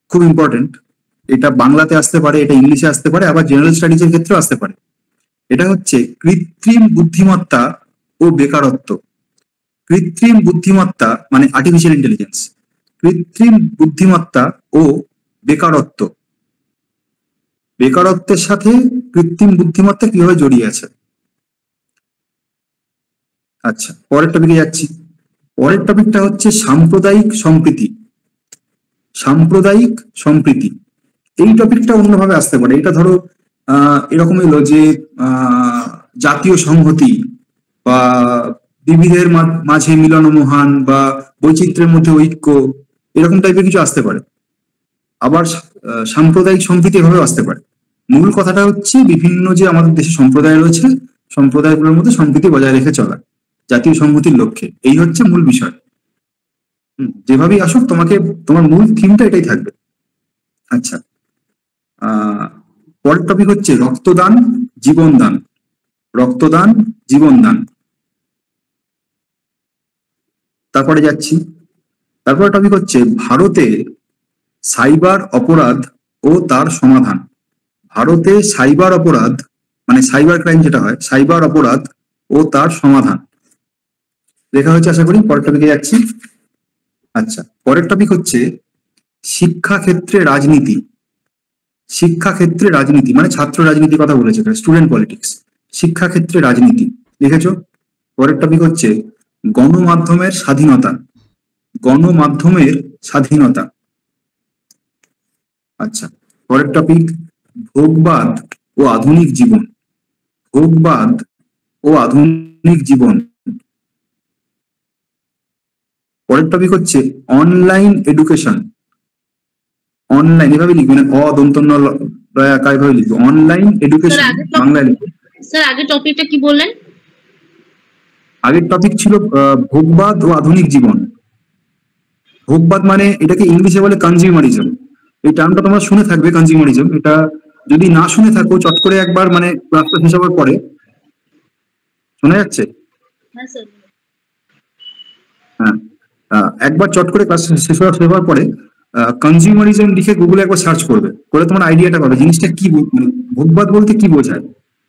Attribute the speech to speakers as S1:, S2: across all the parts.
S1: খুব ইম্পর্টেন্ট। এটা বাংলাতে আসতে পারে, এটা ইংলিশে আসতে পারে, আবার জেনারেল স্টাডিজ এর ক্ষেত্রেও আসতে পারে। এটা হচ্ছে কৃত্রিম বুদ্ধিমত্তা ও বেকারত্ব। কৃত্রিম বুদ্ধিমত্তা মানে আর্টিফিশিয়াল ইন্টেলিজেন্স, কৃত্রিম বুদ্ধিমত্তা ও বেকারত্ব, বেকারত্বের সাথে কৃত্রিম বুদ্ধিমত্তা কিভাবে জড়িয়ে আছে। আচ্ছা, পরের টপিকে যাচ্ছি। পরের টপিকটা হচ্ছে সাম্প্রদায়িক সম্প্রীতি। সাম্প্রদায়িক সম্প্রীতি, এই টপিকটা অন্যভাবে আসতে পারে। এটা ধরো এরকম এলো যে জাতীয় সংহতি বা বিবিধের মাঝে মিলন মহান বা বৈচিত্র্যের মধ্যে ঐক্য, এরকম টাইপের কিছু আসতে পারে। আবার সাম্প্রদায়িক সম্প্রীতি এভাবে আসতে পারে। মূল কথাটা হচ্ছে বিভিন্ন যে আমাদের দেশে সম্প্রদায় রয়েছে, সম্প্রদায়গুলোর মধ্যে সম্প্রীতি বজায় রেখে চলা জাতীয় সংহতির লক্ষ্যে, এই হচ্ছে মূল বিষয়। যেভাবেই আসুক তোমাকে তোমার মূল থিমটা এটাই থাকবে। আচ্ছা, পরের টপিক হচ্ছে রক্তদান জীবনদান। রক্তদান জীবনদান, তারপরে যাচ্ছি। তারপরে টপিক হচ্ছে ভারতে সাইবার অপরাধ ও তার সমাধান। ভারতে সাইবার অপরাধ মানে সাইবার ক্রাইম যেটা হয়, সাইবার অপরাধ ও তার সমাধান লেখা হয়েছে আশা করি। পরের টপিকে যাচ্ছি। আচ্ছা, পরের টপিক হচ্ছে শিক্ষাক্ষেত্রে রাজনীতি। শিক্ষাক্ষেত্রে রাজনীতি মানে ছাত্র রাজনীতির কথা বলেছে, স্টুডেন্ট পলিটিক্স। শিক্ষাক্ষেত্রে রাজনীতি লিখেছো। পরের টপিক হচ্ছে গণমাধ্যমের স্বাধীনতা। গণমাধ্যমের স্বাধীনতা। আচ্ছা, পরের টপিক ভোগবাদ ও আধুনিক জীবন। ভোগবাদ ও আধুনিক জীবন। পরের টপিক হচ্ছে অনলাইন এডুকেশন। অনলাইন এভাবে লিখবে না, অদন্তন্য লয়াকার এভাবে লিখবে, অনলাইন এডুকেশন বাংলায় লিখবে।
S2: স্যার আগের টপিকটা কি বললেন?
S1: আগের টপিক ছিল ভোগবাদ ও আধুনিক জীবন। ভোগবাদ মানে এটাকে ইংলিশে বলে কনজিউমারিজম। এই টার্মটা তোমরা শুনে থাকবে, কনজিউমারিজম। এটা যদি না শুনে থাকো চট করে একবার মানে ক্লাসটা শেষ হওয়ার পরে, শোনা যাচ্ছে? হ্যাঁ, একবার চট করে ক্লাস শেষ হওয়ার পরে কনজিউমারিজম লিখে গুগলে একবার সার্চ করবে, করে তোমার আইডিয়াটা পাবে জিনিসটা কি, মানে ভোগবাদ বলতে কি বোঝায়।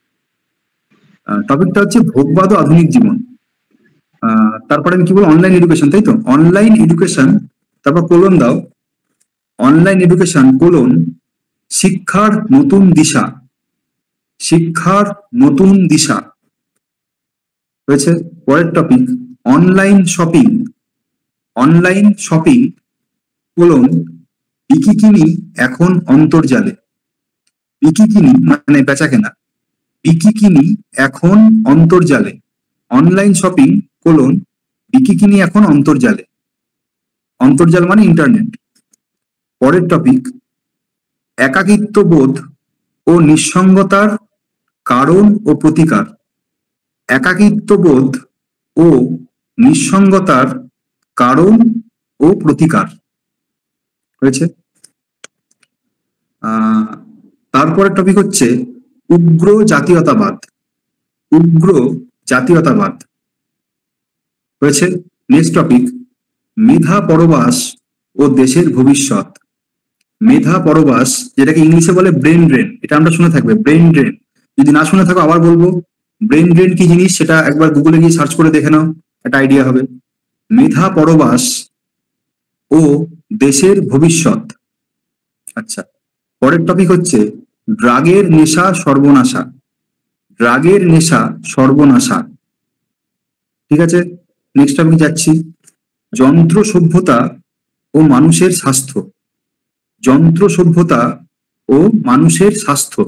S1: টপিকটা হচ্ছে ভোগবাদ ও আধুনিক জীবন। তারপরে আমি কি বলবো, অনলাইন এডুকেশন, তাই তো? অনলাইন এডুকেশন, তারপর কোলন দাও, অনলাইন এডুকেশন কোলন শিক্ষার নতুন দিশা। শিক্ষার নতুন দিশা হয়েছে। পরের topic online shopping. Online shopping colon বিকিকিনি এখন অন্তর্জালে। বিকিকিনি মানে বেচা কেনা, বিকিকিনি এখন অন্তর্জালে। অনলাইন শপিং কোলন বিকিকিনি এখন অন্তর্জালে। অন্তর্জাল মানে ইন্টারনেট। পরের টপিক একাকিত্ব বোধ ও নিঃসঙ্গতার কারণ ও প্রতিকার। একাকিত্ব বোধ ও নিঃসঙ্গতার কারণ ও প্রতিকার হয়েছে। তারপরের টপিক হচ্ছে উগ্র জাতীয়তাবাদ। উগ্র জাতীয়তাবাদ হয়েছে। নেক্সট টপিক মেধা পরবাস ও দেশের ভবিষ্যৎ। মেধা পরবাস, যেটাকে ইংলিশে বলে ব্রেন ড্রেন, এটা আমরা শুনে থাকবে, ব্রেন ড্রেন। যদি না শুনে থাকো আবার বলবো, ব্রেন ড্রেন কি জিনিস সেটা একবার গুগলে গিয়ে সার্চ করে দেখে নাও, একটা আইডিয়া হবে। মেধা পরবাস ও দেশের ভবিষ্যৎ। আচ্ছা, পরের টপিক হচ্ছে ড্রাগের নেশা সর্বনাশা। ড্রাগের নেশা সর্বনাশা, ঠিক আছে। নেক্সট টপিক যাচ্ছি, যন্ত্র সভ্যতা ও মানুষের স্বাস্থ্য। যন্ত্র সভ্যতা ও মানুষের স্বাস্থ্য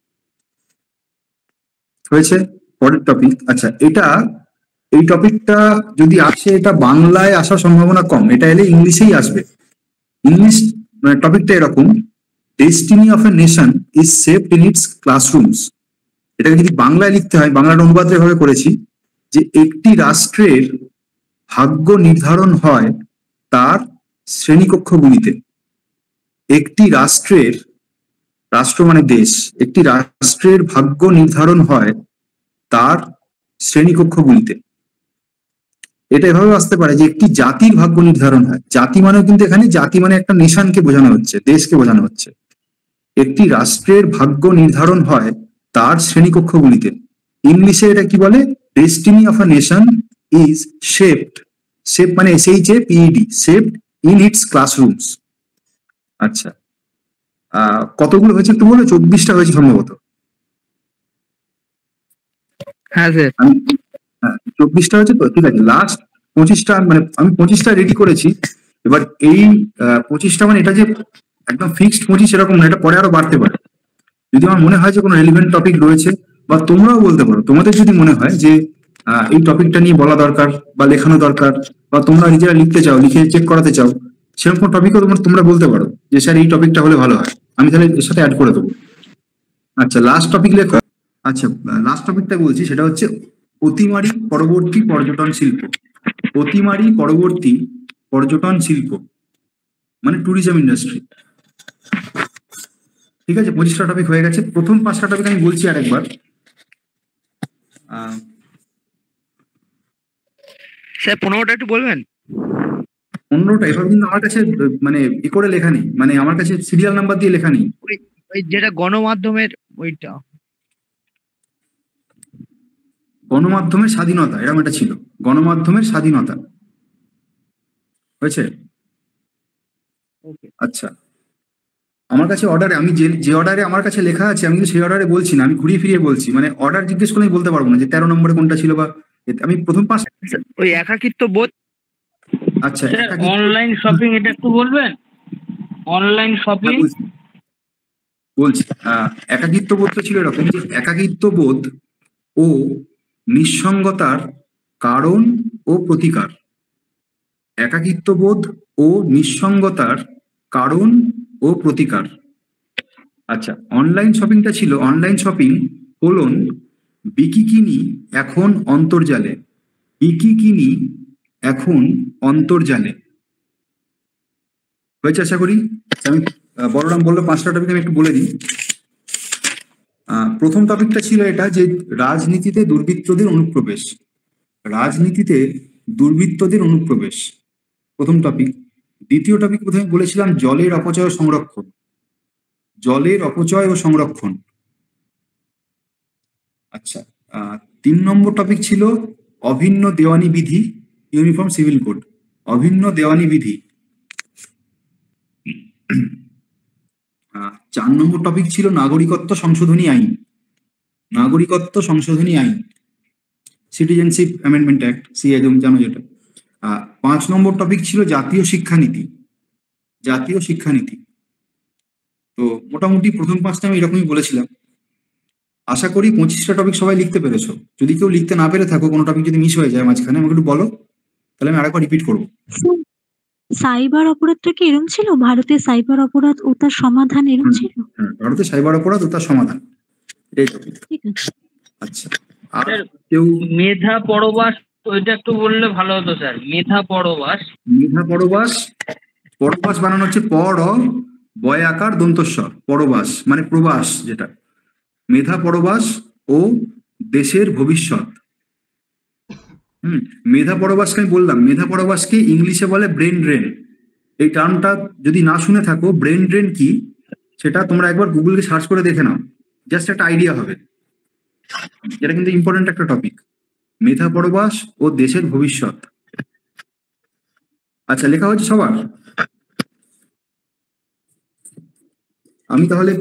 S1: হয়েছে। পরের টপিক, আচ্ছা এটা, এই টপিকটা যদি আসে এটা বাংলায় আসার সম্ভাবনা কম, এটা এলে ইংলিশেই আসবে। ইংলিশ মানে টপিকটা এরকম, destiny of a nation is saved in its classrooms. এটাকে যদি বাংলায় লিখতে হয়, বাংলার অনুবাদ এভাবে করেছি যে একটি রাষ্ট্রের ভাগ্য নির্ধারণ হয় তার শ্রেণীকক্ষগুলিতে। একটি রাষ্ট্রের, রাষ্ট্র মানে দেশ, একটি রাষ্ট্রের ভাগ্য নির্ধারণ হয় তার শ্রেণীকক্ষগুলিতে। এটা এভাবে আসতে পারে যে একটি জাতির ভাগ্য নির্ধারণ হয়। জাতি মানেও কিন্তু এখানে জাতি মানে একটা নেশনকে বোঝানো হচ্ছে, দেশকে বোঝানো হচ্ছে। একটি রাষ্ট্রের ভাগ্য নির্ধারণ হয় তার শ্রেণীকক্ষগুলিতে। ইংলিশে এটা কি বলে? Destiny of a nation is shaped, shape মানে SHAPED, shaped in its classrooms. আচ্ছা, কতগুলো হয়েছে একটু বলো? 24টা হয়েছে সম্ভবত।
S3: হ্যাঁ স্যার।
S1: 24টা হয়েছে তো, ঠিক আছে। লাস্ট 25টা, মানে আমি 25টা রেডি করেছি। এবার এই 25টা মানে এটা যে একদম ফিক্সড 25 এরকম না, এটা পরে আরো বাড়তে পারে। যদি আমার মনে হয় যে কোনো রেলিভেন্ট টপিক রয়েছে, বা তোমরাও বলতে পারো তোমাদের যদি মনে হয় যে এই টপিকটা নিয়ে বলা দরকার বা লেখানো দরকার, বা তোমরা নিজেরা লিখতে চাও, লিখে চেক করাতে চাও, সেরকম টপিকও তোমরা বলতে পারো যে স্যার এই টপিকটা হলে ভালো হয়, আমি তাহলে এর সাথে অ্যাড করে দেবো। আচ্ছা, লাস্ট টপিক লেখো। আচ্ছা, লাস্ট টপিকটা বলছি, সেটা হচ্ছে অতিমারি পরবর্তী পর্যটন শিল্প। অতিমারি পরবর্তী পর্যটন শিল্প মানে ট্যুরিজম ইন্ডাস্ট্রি। ঠিক আছে, 25টা টপিক হয়ে গেছে। প্রথম 5টা টপিক আমি বলছি আরেকবার।
S3: স্যার 15টা একটু বলবেন?
S1: 15টা এবার কিন্তু আমার কাছে মানে ই করে লেখা নেই, মানে আমার কাছে সিরিয়াল নাম্বার দিয়ে লেখা নেই।
S3: ওই যেটা গণমাধ্যমের ওইটা।
S1: গণমাধ্যমের স্বাধীনতা, এরকম একটা ছিল, গণমাধ্যমের স্বাধীনতা। হয়েছে? আচ্ছা, আমার কাছে অর্ডারে, আমি যে অর্ডারে আমার কাছে লেখা আছে, আমি কিন্তু সেই অর্ডারে বলছি না, আমি ঘুরিয়ে ফিরিয়ে বলছি। মানে অর্ডার জিজ্ঞেস করে আমি বলতে পারবো না যে 13 নম্বরে কোনটা ছিল, বা আমি প্রথম 5।
S3: ওই একাকিত্ব বোধ।
S1: আচ্ছা,
S4: অনলাইন শপিং এটা একটু বলবেন? অনলাইন শপিং
S1: বলছি। একাকিত্ব বোধ ছিল এরকম যে একাকিত্ব বোধ ও নিঃসঙ্গতার কারণ ও প্রতিকার। একাকিত্ব বোধ ও নিঃসঙ্গতার কারণ ও প্রতিকার। আচ্ছা, অনলাইন শপিংটা ছিল, অনলাইন শপিং কোলন বিকিকিনি এখন অন্তর্জালে। বিকিকিনি এখন অন্তর্জালে। হয়েছে আশা করি। আমি বড়রাম বললো 5টা টপিক, আমি একটু বলে দিই। প্রথম টপিকটা ছিল এটা যে রাজনীতিতে দুর্বৃত্তদের অনুপ্রবেশ। রাজনীতিতে দুর্বৃত্তদের অনুপ্রবেশ প্রথম টপিক। দ্বিতীয় টপিক প্রথমে বলেছিলাম জলের অপচয় ও সংরক্ষণ। জলের অপচয় ও সংরক্ষণ। আচ্ছা, 3 নম্বর টপিক ছিল অভিন্ন দেওয়ানি বিধি, ইউনিফর্ম সিভিল কোড। অভিন্ন দেওয়ানি বিধি। 4 নম্বর টপিক ছিল নাগরিকত্ব সংশোধনী আইন। নাগরিকত্ব সংশোধনী আইন, সিটিজেনশিপ অ্যামেন্ডমেন্ট অ্যাক্ট, সিএ জানো যেটা। 5 নম্বর টপিক ছিল জাতীয় শিক্ষানীতি। জাতীয় শিক্ষানীতি। তো মোটামুটি প্রথম 5টা আমি এরকমই বলেছিলাম। আশা করি 25টা টপিক সবাই লিখতে পেরেছো। যদি কেউ লিখতে না পেরে থাকো, কোনো টপিক যদি মিস হয়ে যায় মাঝখানে, আমাকে একটু বলো, তাহলে আমি আরেকবার রিপিট করবো।
S5: সাইবার অপরাধটা কি এরকম ছিল? ভারতের সাইবার অপরাধ ও তার সমাধান এরকম ছিল?
S1: ভারতের সাইবার অপরাধ ও তার সমাধান, এটাই টপিক।
S5: ঠিক আছে।
S1: আচ্ছা, আর কেউ?
S4: মেধা পরবাস, ওইটা একটু বললে ভালো হতো স্যার। মেধা পরবাস।
S1: মেধা পরবাস। পরবাস বানানো হচ্ছে পর বয় আকার দন্তস্বর। পরবাস মানে প্রবাস, যেটা। মেধা পরবাস ও দেশের ভবিষ্যৎ। মেধা পরবাসকে আমি বললাম, মেধা পরবাসকে ইংলিশে বলে ব্রেন ড্রেন। এই টার্মটা যদি না শুনে থাকো, ব্রেন ড্রেন কি সেটা তোমরা একবার গুগলে সার্চ করে দেখে নাও, জাস্ট একটা আইডিয়া হবে। এটা কিন্তু ইম্পর্টেন্ট একটা টপিক, মেধা পরবাস ও দেশের ভবিষ্যৎ। আচ্ছা, লেখা হচ্ছে সবার? আমি তাহলে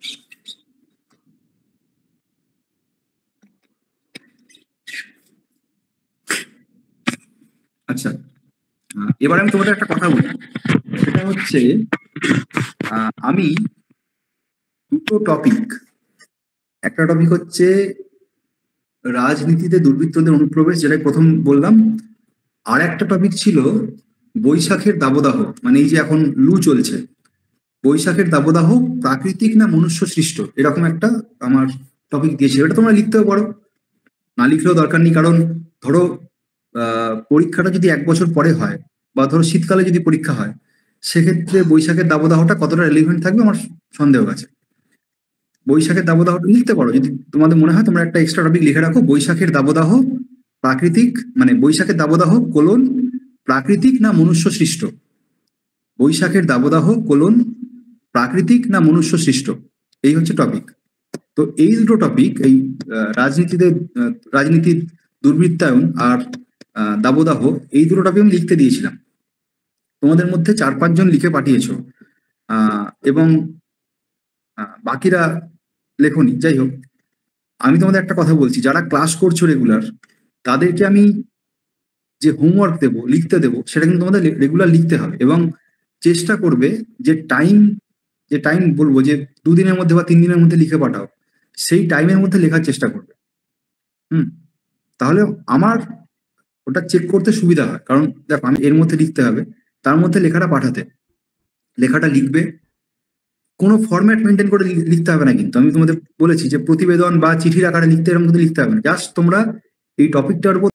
S1: আচ্ছা, এবার আমি তোমাদের একটা কথা বলি। সেটা হচ্ছে আমি দুটো টপিক, একটা টপিক হচ্ছে রাজনীতিতে দুর্বৃত্তদের অনুপ্রবেশ, যেটা প্রথম বললাম। আর একটা টপিক ছিল বৈশাখের দাবদাহ, মানে এই যে এখন লু চলছে, বৈশাখের দাবদাহ প্রাকৃতিক না মনুষ্য সৃষ্ট, এরকম একটা আমার টপিক দিয়েছিল। এটা তোমরা লিখতেও পারো, না লিখলেও দরকার নেই। কারণ ধরো পরীক্ষাটা যদি 1 বছর পরে হয়, বা ধরো শীতকালে যদি পরীক্ষা হয়, সেক্ষেত্রে বৈশাখের দাবদাহটা কতটা রেলিভেন্ট থাকবে আমার সন্দেহ আছে। বৈশাখের দাবদাহটা লিখতে পারো যদি তোমাদের মনে হয়। তোমরা একটা এক্সট্রা টপিক লিখে রাখো, বৈশাখের দাবদাহ প্রাকৃতিক মানে বৈশাখের দাবদাহ কোলন প্রাকৃতিক না মনুষ্য সৃষ্ট, বৈশাখের দাবদাহ কোলন প্রাকৃতিক না মনুষ্য সৃষ্ট, এই হচ্ছে টপিক। তো এই দুটো টপিক, এই রাজনীতির দুর্বৃত্তায়ন আর দাবদাহ, এই দুটো টপিক আমি লিখতে দিয়েছিলাম। তোমাদের মধ্যে 4-5 জন লিখে পাঠিয়েছো, এবং বাকিরা লেখনি। যাই হোক, আমি তোমাদের একটা কথা বলছি, যারা ক্লাস করছো রেগুলার, তাদেরকে আমি যে হোমওয়ার্ক দেবো, লিখতে দেবো, সেটা কিন্তু তোমাদের রেগুলার লিখতে হবে, এবং চেষ্টা করবে যে টাইম বলবো যে 2 দিনের মধ্যে বা 3 দিনের মধ্যে লিখে পাঠাও, সেই টাইমের মধ্যে লেখার চেষ্টা করবে। তাহলে আমার ওটা চেক করতে সুবিধা হয়, কারণ দেখো আমি এর মধ্যে লিখতে হবে, তার মধ্যে লেখাটা পাঠাতে, লেখাটা লিখবে, কোনো ফরম্যাট মেনটেন করে লিখতে হবে না। কিন্তু আমি তোমাদের বলেছি যে প্রতিবেদন বা চিঠির আকারে লিখতে, এর মধ্যে লিখতে হবে না, জাস্ট তোমরা এই টপিকটার উপর